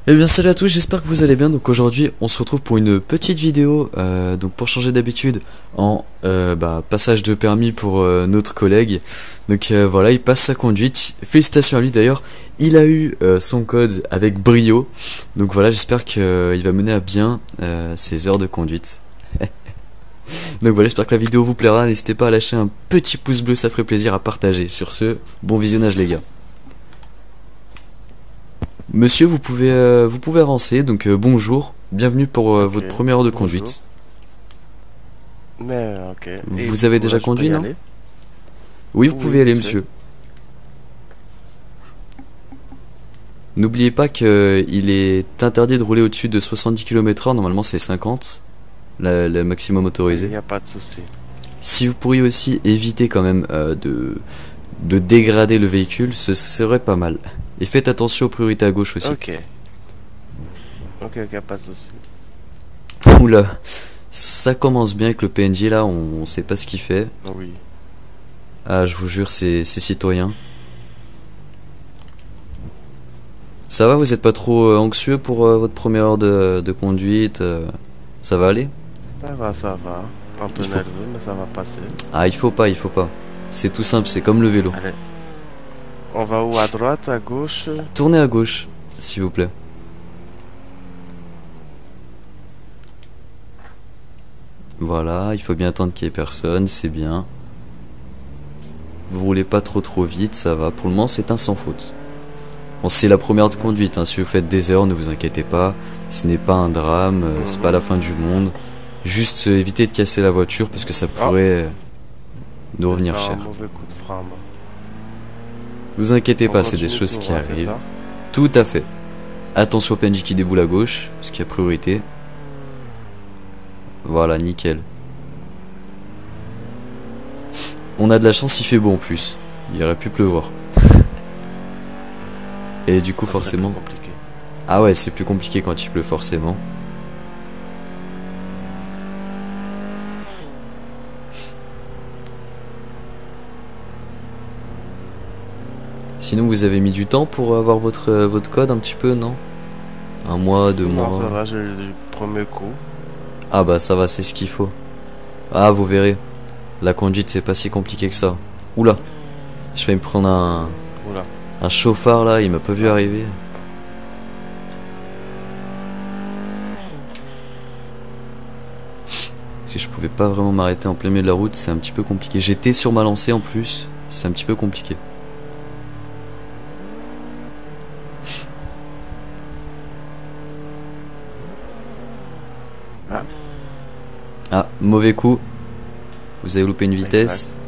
Eh bien salut à tous, j'espère que vous allez bien. Donc aujourd'hui on se retrouve pour une petite vidéo, donc pour changer d'habitude en passage de permis pour notre collègue. Donc voilà, il passe sa conduite, félicitations à lui d'ailleurs, il a eu son code avec brio. Donc voilà, j'espère qu'il va mener à bien ses heures de conduite. Donc voilà, j'espère que la vidéo vous plaira, n'hésitez pas à lâcher un petit pouce bleu, ça ferait plaisir, à partager. Sur ce, bon visionnage les gars. Monsieur, vous pouvez avancer, donc bonjour, bienvenue pour Ok, votre première heure de bonjour. conduite. Mais ok. Et Vous du avez coup, déjà là, je peux conduit, y non? aller? Oui, vous Oui, pouvez aller, vite fait. monsieur. N'oubliez pas qu'il est interdit de rouler au-dessus de 70 km/h, normalement c'est 50, le maximum Oui, il autorisé. n'y a pas de souci. Si vous pourriez aussi éviter quand même de dégrader le véhicule, ce serait pas mal. Et faites attention aux priorités à gauche aussi. Ok. Ok, pas de souci. Oula, ça commence bien avec le PNJ là, on sait pas ce qu'il fait. Oui. Ah, je vous jure, c'est citoyen. Ça va, vous êtes pas trop anxieux pour votre première heure de conduite ça va aller? Ça va. Un peu Il faut... nerveux, mais ça va passer. Ah, il faut pas, il faut pas. C'est tout simple, c'est comme le vélo. Allez. On va où? À droite, à gauche? Tournez à gauche, s'il vous plaît. Voilà, il faut bien attendre qu'il y ait personne, c'est bien. Vous roulez pas trop vite, ça va. Pour le moment, c'est un sans faute. Bon, c'est la première de conduite, hein. Si vous faites des erreurs, ne vous inquiétez pas. Ce n'est pas un drame, c'est pas la fin du monde. Juste évitez de casser la voiture parce que ça Oh, pourrait nous je vais revenir faire un cher. mauvais coup de frein, moi. Vous inquiétez On pas, c'est des continue choses tout qui droit, c'est arrivent. ça? Tout à fait. Attention au PNJ qui déboule à gauche, parce qu'il y a priorité. Voilà, nickel. On a de la chance, il fait beau en plus. Il aurait pu pleuvoir. Et du coup, Ça serait plus forcément... compliqué. Ah ouais, c'est plus compliqué quand il pleut, forcément. Sinon, vous avez mis du temps pour avoir votre code un petit peu, non? Un mois, deux Non, ça mois. va, j'ai eu du premier coup. Ah bah ça va, c'est ce qu'il faut. Ah, vous verrez. La conduite, c'est pas si compliqué que ça. Oula, je vais me prendre Oula. un chauffard là, il m'a pas vu arriver. Parce que je pouvais pas vraiment m'arrêter en plein milieu de la route, c'est un petit peu compliqué. J'étais sur ma lancée en plus, c'est un petit peu compliqué. Ah, Ah, mauvais coup. Vous avez loupé une vitesse. exact.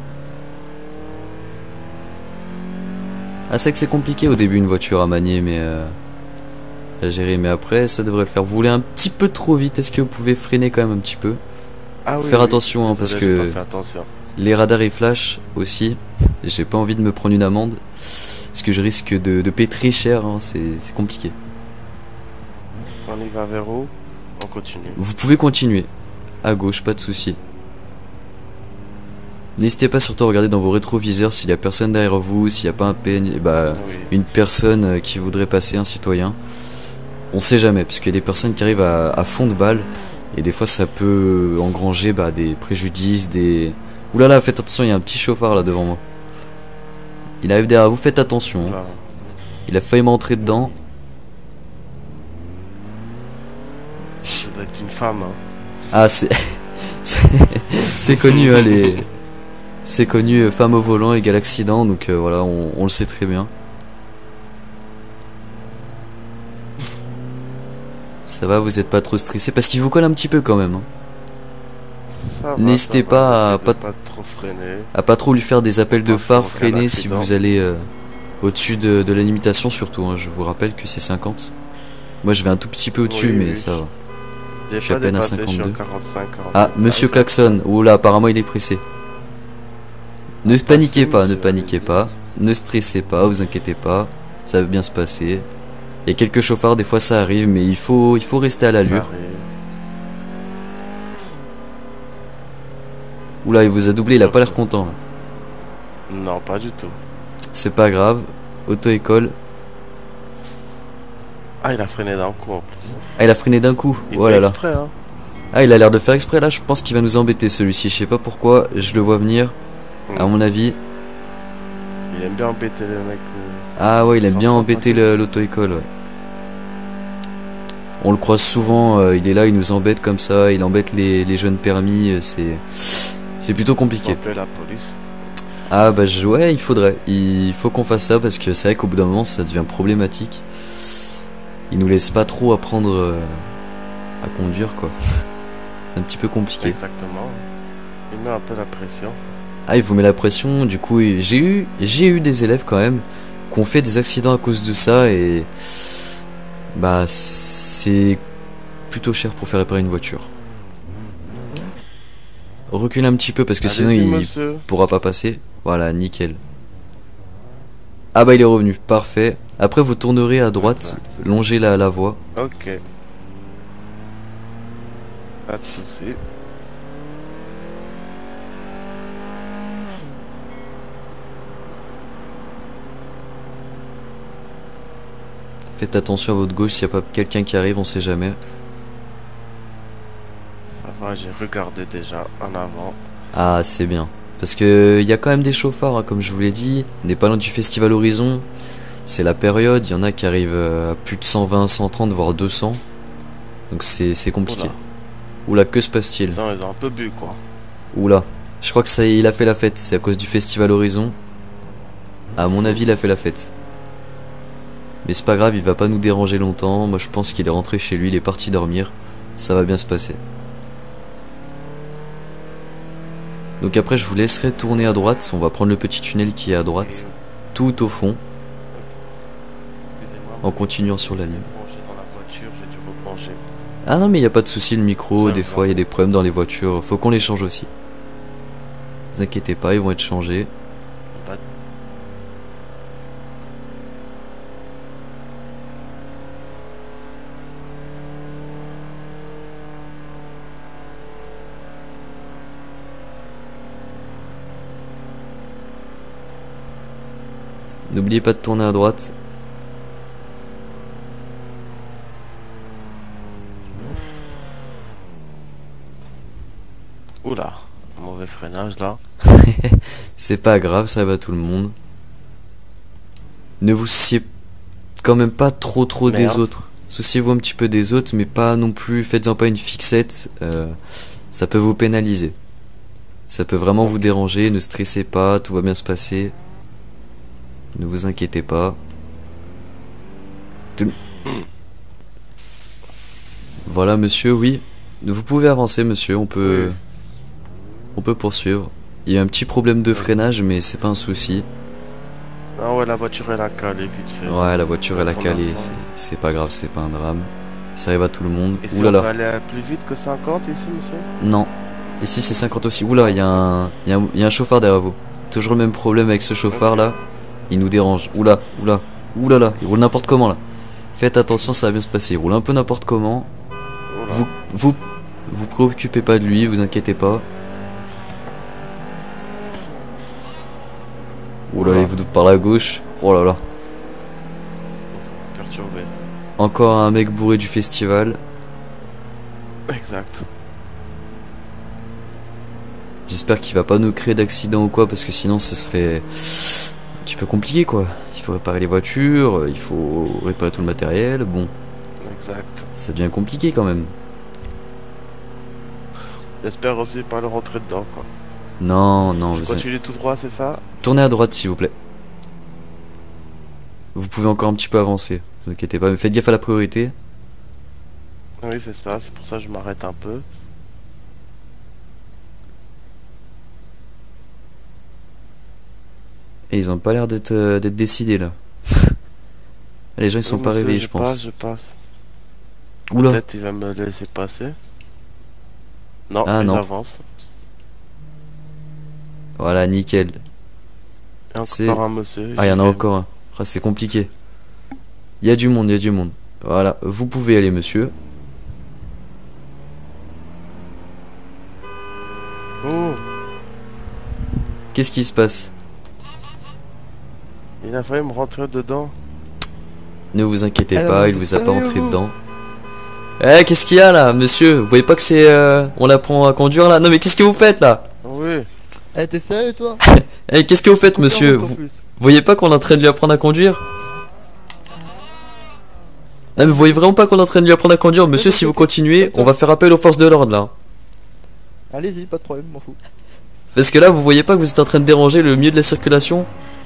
Ah, c'est que c'est compliqué au début une voiture à manier, mais à gérer. Mais après, ça devrait le faire. Vous voulez un petit peu trop vite. Est-ce que vous pouvez freiner quand même un petit peu? Ah oui, Faire oui. attention, hein, parce Désolé, j'ai que pas fait attention. les radars ils flashent aussi. J'ai pas envie de me prendre une amende. Parce que je risque de payer très cher. Hein, c'est compliqué. On y va vers où? On continue. Vous pouvez continuer. À gauche, pas de souci. N'hésitez pas surtout à regarder dans vos rétroviseurs s'il y a personne derrière vous, s'il n'y a pas un PN, Oui. une personne qui voudrait passer, un citoyen. On sait jamais, parce qu'il y a des personnes qui arrivent à fond de balle, et des fois ça peut engranger des préjudices, des... Ouh là là, faites attention, il y a un petit chauffard là devant moi. Il arrive derrière vous, faites attention. Hein. Là. Il a failli m'entrer dedans. Ça doit être une femme, hein. Ah, c'est... c'est connu, hein, les... C'est connu, femme au volant égale accident, donc voilà, on le sait très bien. Ça va, vous êtes pas trop stressé, parce qu'il vous colle un petit peu quand même. Hein. Ça va, N'hésitez ça va, pas j'essaie de pas trop freiner. à pas trop lui faire des appels de Pas phare, provoquer un freiner si accident. vous allez au-dessus de la limitation surtout. Hein. Je vous rappelle que c'est 50. Moi je vais un tout petit peu au-dessus, Oui, mais oui. ça va. J'ai Je suis à pas peine à dépassé, je suis 52. en 45, 48. Ah, monsieur Klaxon. Oh là, apparemment il est pressé. Ne paniquez pas, ne monsieur, paniquez allez-y. pas. Ne stressez pas, vous inquiétez pas. Ça va bien se passer. Il y a quelques chauffards, des fois ça arrive, mais il faut rester à Ça l'allure. arrive. Oula, il vous a doublé, il a pas l'air content. Là. Non, pas du tout. C'est pas grave. Auto-école. Ah, il a freiné d'un coup en plus. Ah, il a freiné d'un coup. Il Oh fait là là. exprès, hein. Ah, il a l'air de faire exprès là. Je pense qu'il va nous embêter celui-ci. Je sais pas pourquoi. Je le vois venir. À mon avis. Il aime bien embêter les mecs. Ah ouais, il aime sans bien trop embêter passer. l'auto-école. Ouais. On le croise souvent. Il est là, il nous embête comme ça. Il embête les jeunes permis. C'est plutôt Faut compliqué. appeler la police. Ah bah ouais, il faudrait. Il faut qu'on fasse ça parce que c'est vrai qu'au bout d'un moment ça devient problématique. Il nous laisse pas trop apprendre à conduire quoi. C'est un petit peu compliqué. Exactement. Il met un peu la pression. Ah, il vous met la pression. Du coup, j'ai eu des élèves quand même qui ont fait des accidents à cause de ça et bah c'est plutôt cher pour faire réparer une voiture. Recule un petit peu parce que sinon Allez-y, il monsieur. pourra pas passer. Voilà, nickel. Ah bah il est revenu, parfait. Après vous tournerez à droite, longez la voie. Ok. Pas de soucis. Faites attention à votre gauche s'il n'y a pas quelqu'un qui arrive, on sait jamais. Ça va, j'ai regardé déjà en avant. Ah c'est bien. Parce que il y a quand même des chauffards, hein, comme je vous l'ai dit. On n'est pas loin du Festival Horizon. C'est la période, il y en a qui arrivent à plus de 120, 130, voire 200. Donc c'est compliqué. Oula. Oula, que se passe-t-il? Ils ont un peu bu, quoi. Oula, je crois que ça, il a fait la fête, c'est à cause du Festival Horizon. À mon avis, il a fait la fête. Mais c'est pas grave, il va pas nous déranger longtemps. Moi je pense qu'il est rentré chez lui, il est parti dormir. Ça va bien se passer. Donc après je vous laisserai tourner à droite. On va prendre le petit tunnel qui est à droite. Tout au fond. Excusez-moi. En continuant sur la ligne. Branché dans la voiture, j'ai dû rebrancher. Ah non mais il n'y a pas de souci, le micro, Ça des va. fois il y a des problèmes dans les voitures. Faut qu'on les change aussi. Ne vous inquiétez pas, ils vont être changés. Pas- N'oubliez pas de tourner à droite. Oula, mauvais freinage là. C'est pas grave, ça va tout le monde. Ne vous souciez quand même pas trop des Merde. autres. Souciez-vous un petit peu des autres, mais pas non plus, faites-en pas une fixette. Ça peut vous pénaliser. Ça peut vraiment vous déranger, ne stressez pas, tout va bien se passer. Ne vous inquiétez pas. Voilà monsieur, oui. Vous pouvez avancer monsieur, on peut poursuivre. Il y a un petit problème de freinage mais c'est pas un souci. Ah ouais, la voiture elle a calé vite fait. Ouais, la voiture elle a Pour calé, l'instant. c'est pas grave, c'est pas un drame. Ça arrive à tout le monde. Et si Ouh là on peut là. aller plus vite que 50 ici, monsieur? Non. Ici c'est 50 aussi. Oula, il y a un chauffard derrière vous. Toujours le même problème avec ce chauffard là. Il nous dérange. Oula, oula, oula là. Il roule n'importe comment là. Faites attention, ça va bien se passer. Il roule un peu n'importe comment. Oula. Vous préoccupez pas de lui, vous inquiétez pas. Oula, il vous doute par la gauche. Oh là là. Ça m'a perturbé. Encore un mec bourré du festival. Exact. J'espère qu'il va pas nous créer d'accident ou quoi, parce que sinon ce serait un petit peu compliqué quoi. Il faut réparer les voitures, il faut réparer tout le matériel, bon, Exact. ça devient compliqué quand même. J'espère aussi pas le rentrer dedans, quoi. Non, non, Je continue tout droit, c'est ça? tournez à droite s'il vous plaît. Vous pouvez encore un petit peu avancer, vous inquiétez pas, mais faites gaffe à la priorité. Oui, c'est ça, c'est pour ça que je m'arrête un peu. Et ils ont pas l'air d'être décidés là. Les gens ils sont Oui, pas monsieur, réveillés je pense. Je passe. Oula, Peut-être il va me laisser passer. Non, Ah, ils non. avancent. voilà, nickel. Et C'est- encore un monsieur. Ah, il y en a encore un. Ah, c'est compliqué. Il y a du monde, il y a du monde. Voilà, vous pouvez aller monsieur. Oh, Qu'est-ce qui se passe? il a failli me rentrer dedans. Ne vous inquiétez Alors, pas, il vous vous a pas savez rentré où dedans. Eh, qu'est-ce qu'il y a là, monsieur? Vous voyez pas que c'est... on apprend à conduire là? Non mais qu'est-ce que vous faites là? Oui. Eh, t'es sérieux toi? Eh, qu'est-ce que vous faites, monsieur? Vous voyez pas qu'on est en train de lui apprendre à conduire? Non mais vous voyez vraiment pas qu'on est en train de lui apprendre à conduire? Monsieur, si vous continuez, on va faire appel aux forces de l'ordre là. Allez-y, pas de problème, m'en fous. Parce que là, vous voyez pas que vous êtes en train de déranger le milieu de la circulation?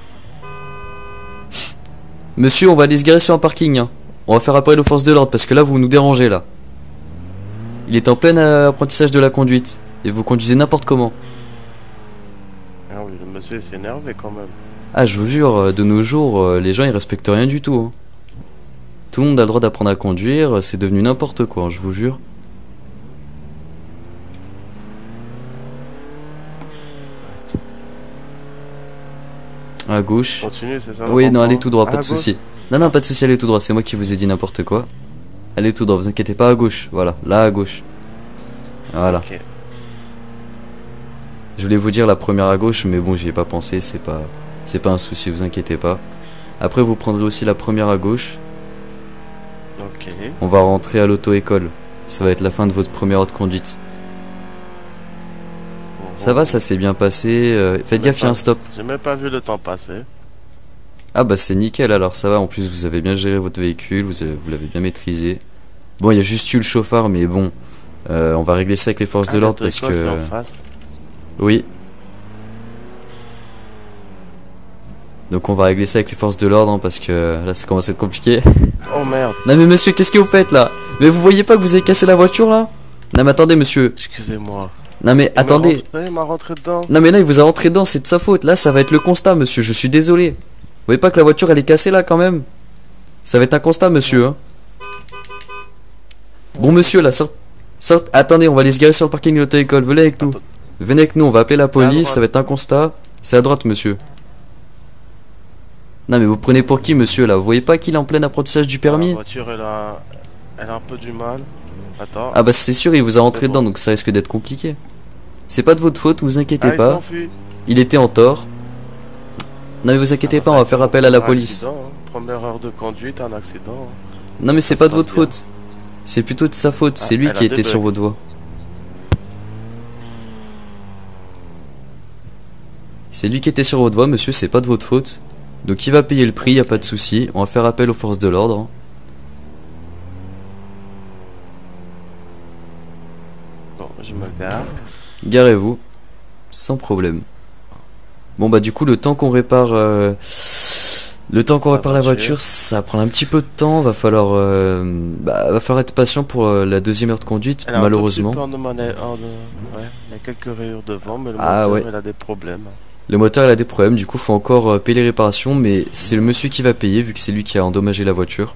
Monsieur, on va aller se garer sur un parking, hein. On va faire appel aux forces de l'ordre parce que là, vous nous dérangez là. Il est en plein apprentissage de la conduite. Et vous conduisez n'importe comment. Ah oui, le monsieur s'est énervé quand même. Ah, je vous jure, de nos jours, les gens ils respectent rien du tout, hein. Tout le monde a le droit d'apprendre à conduire, c'est devenu n'importe quoi, hein, je vous jure. À gauche. Continue, c'est ça? Oui, non, allez tout droit, pas À de gauche. soucis. Non, non, pas de soucis, allez tout droit, c'est moi qui vous ai dit n'importe quoi. Allez tout droit, vous inquiétez pas, à gauche, voilà, là à gauche. Voilà. Ok. Je voulais vous dire la première à gauche, mais bon, j'y ai pas pensé, c'est pas un souci, vous inquiétez pas. Après, vous prendrez aussi la première à gauche. Ok. On va rentrer à l'auto-école. Ça va être la fin de votre première heure de conduite. Ça va, ça s'est bien passé. Faites gaffe, il y a un stop. J'ai même pas vu le temps passer. Ah bah c'est nickel alors, ça va. En plus, vous avez bien géré votre véhicule, vous l'avez bien maîtrisé. Bon, il y a juste eu le chauffard, mais bon, on va régler ça avec les forces de l'ordre parce l'auto-école, que... c'est en face. Oui. Donc on va régler ça avec les forces de l'ordre hein, parce que là ça commence à être compliqué. Oh merde. Non mais monsieur, qu'est-ce que vous faites là? Mais vous voyez pas que vous avez cassé la voiture là? Non mais attendez monsieur. Excusez-moi. Non mais attendez. Il m'a rentré dedans. Non mais là il vous a rentré dedans, c'est de sa faute. Là ça va être le constat monsieur, je suis désolé. Vous voyez pas que la voiture elle est cassée là quand même? Ça va être un constat monsieur hein. Bon monsieur là, sorte. Attendez, on va aller se garer sur le parking de l'auto-école, venez avec nous. Venez avec nous, on va appeler la police, ça va être un constat. C'est à droite monsieur. Non mais vous prenez pour qui monsieur là? Vous voyez pas qu'il est en plein apprentissage du La permis? voiture, elle a un peu du mal. Attends. Ah bah c'est sûr, il vous a rentré C'est bon. dedans donc ça risque d'être compliqué. C'est pas de votre faute, vous inquiétez Il pas. s'enfuit. Il était en tort. Non mais vous inquiétez pas, on va faire appel à la police. Accident, hein. Première heure de conduite, un accident. Non mais c'est Ça pas se de votre passe bien. faute. C'est plutôt de sa faute, c'est lui elle qui a était des sur bugs. vos doigts. C'est lui qui était sur vos doigts, monsieur, c'est pas de votre faute. Donc il va payer le prix, y a pas de souci. On va faire appel aux forces de l'ordre. hein. Bon, je me gare. Garez-vous, sans problème. Bon bah du coup le temps qu'on répare, la voiture, ça prend un petit peu de temps. Va falloir être patient pour la deuxième heure de conduite, Elle a malheureusement. un tout petit peu ouais, il y a quelques rayures devant, mais le Ah, moteur, ouais. il a des problèmes. Le moteur il a des problèmes, du coup faut encore payer les réparations, mais c'est le monsieur qui va payer vu que c'est lui qui a endommagé la voiture.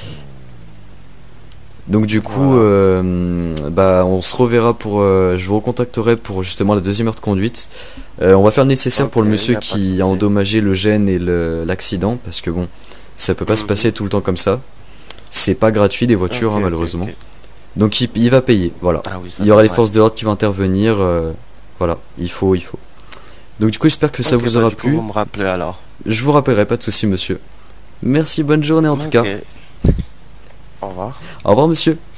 Donc du coup, on se reverra pour, je vous recontacterai pour justement la deuxième heure de conduite. On va faire le nécessaire pour le Ok, monsieur y a pas de qui souci. a endommagé le gène et l'accident, parce que bon, ça peut pas se passer tout le temps comme ça. C'est pas gratuit des voitures, hein, Ok, malheureusement. ok. Donc il va payer, voilà. Ah oui, ça, Il y aura c'est les vrai. forces de l'ordre qui vont intervenir, voilà, il faut. Donc du coup j'espère que ça Ok, vous bah, aura du coup, plu. vous me rappelez alors. Je vous rappellerai, pas de souci monsieur. Merci, bonne journée en tout cas. Ok. Au revoir. Au revoir monsieur.